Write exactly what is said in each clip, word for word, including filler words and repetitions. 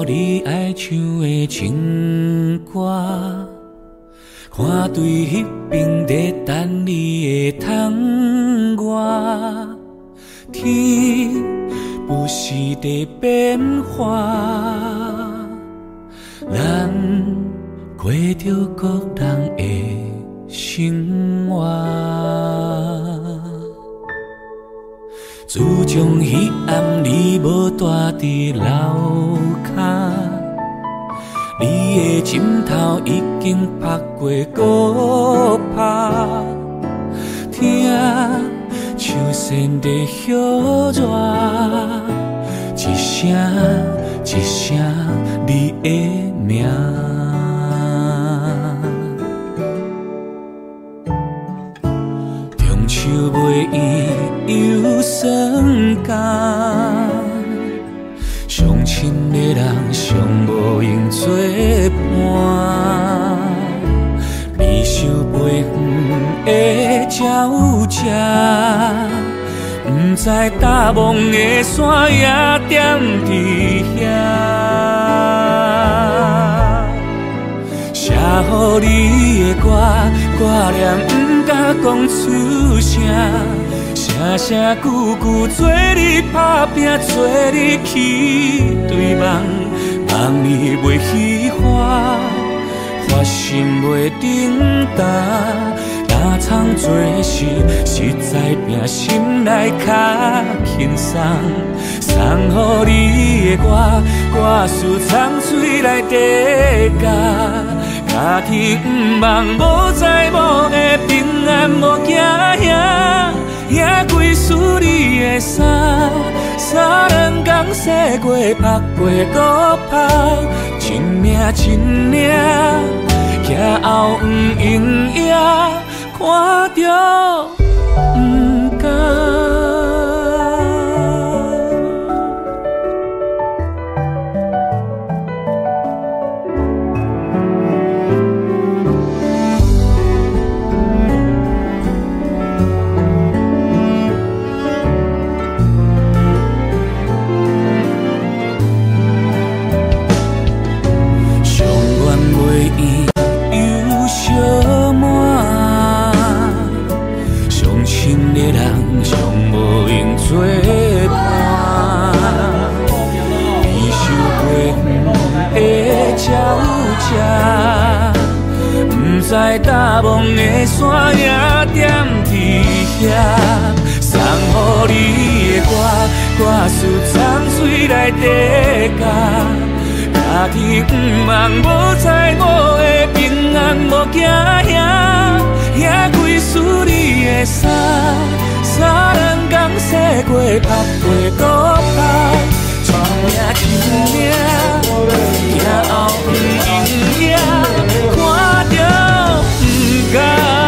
你爱唱的情歌，看对彼边在等你的窗外，天不时在变化，咱过着各人的生活。自从彼暗你无住伫楼骹，你的枕头已经拍过搁拍，听树蟬在摇热，一声一声你的名。中秋袂圆又酸甘，相亲的人尚无用作伴，离愁背远的鸟只，不知大梦的山也踮伫遐。写予你的歌，挂念不敢讲出声。声声句句做你打拼，做你去对梦，梦你袂虚华，发心袂顶担，打苍做事实在拼心内较轻松，送予你的歌，歌词藏水内底加，家己不忙无灾无的平安无惊吓。也归属你的衫，三两工洗过拍过搁拍，一命一命，行后不用野，看着不甘。做伴，离愁背远的鸟只，不知大梦的山也踮伫遐。送予你的歌，歌词藏水内底加，家己不忙无灾无的平安无惊吓，也归属你的衫。三两工洗过拍过搁拍，一命一命，行后不用野，看着不甘。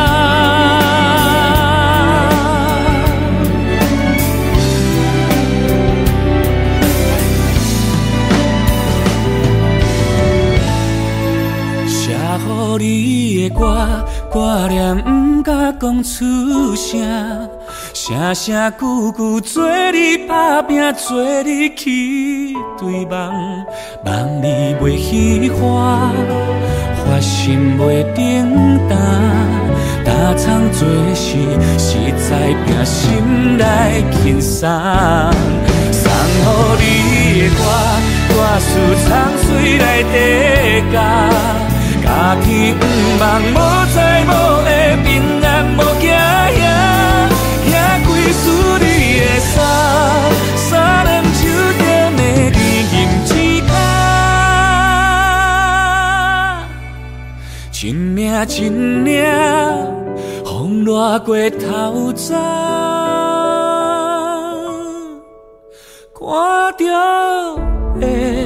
写予你的歌，挂念不敢讲出声。声声句句做你打拼，做你去对梦，梦你袂虚华，发心袂顶担，打苍做事实在拼心内轻松。送予你的歌，歌词藏水内底加，家己不忙无灾无的平安无惊吓。归属你的衫，三两手点的你吟一卡，一命一命，风掠过头早，看着会。